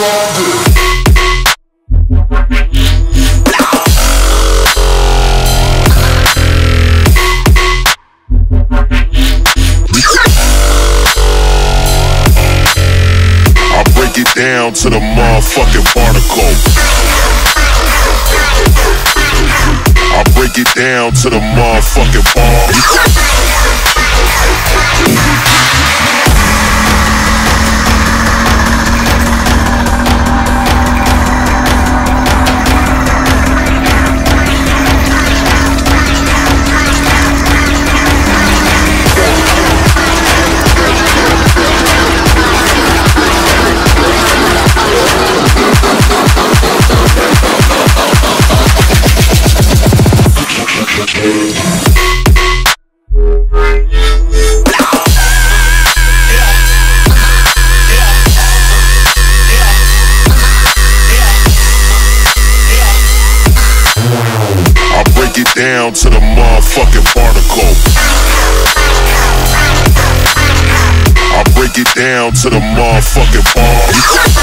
Down to the motherfucking particle. I break it down to the motherfucking particle. Down to the motherfucking particle. I break it down to the motherfucking particle.